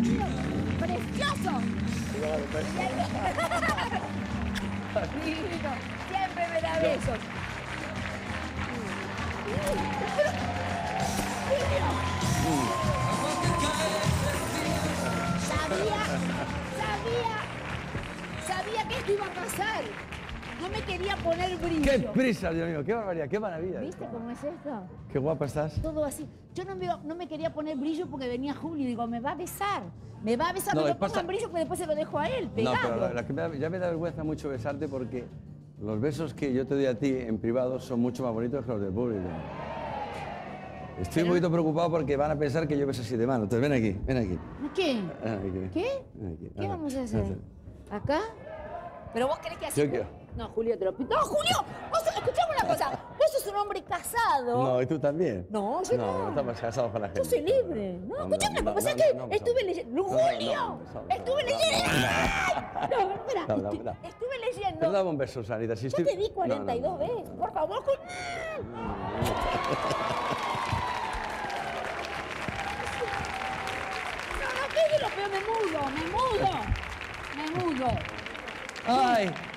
¡Precioso! Divino. Siempre me da besos. Sabía que esto iba a pasar. No me quería poner brillo. ¡Qué prisa, Dios mío! ¡Qué barbaridad! ¡Qué maravilla! ¿Viste cómo es esto? ¡Qué guapa estás! Todo así. Yo no me quería poner brillo porque venía Julio y digo, me va a besar. Me va a besar, no le pongan brillo porque después se lo dejo a él, pegado. No, pero ya me da vergüenza mucho besarte porque los besos que yo te doy a ti en privado son mucho más bonitos que los del público. Estoy un poquito preocupado porque van a pensar que yo beso así de mano. Entonces, ven aquí, ven aquí. ¿Qué? Aquí. ¿Qué? Aquí. ¿Qué vamos a hacer? ¿Acá? ¿Pero vos querés que así? Yo quiero. No, Julio, te lo pido. ¡No, Julio! Escuchame una cosa. Vos sos un hombre casado. No, ¿y tú también? No, yo no. No estamos casados con la gente. Yo soy libre. No, escuchame, lo que pasa es que estuve leyendo. ¡Julio! Estuve leyendo. No, espera. Estuve leyendo. Pero dame un beso, Sanita. Si yo te di 42 veces. Por favor, Julio. No, ¿qué es lo peor? Me mudo. ¡Ay!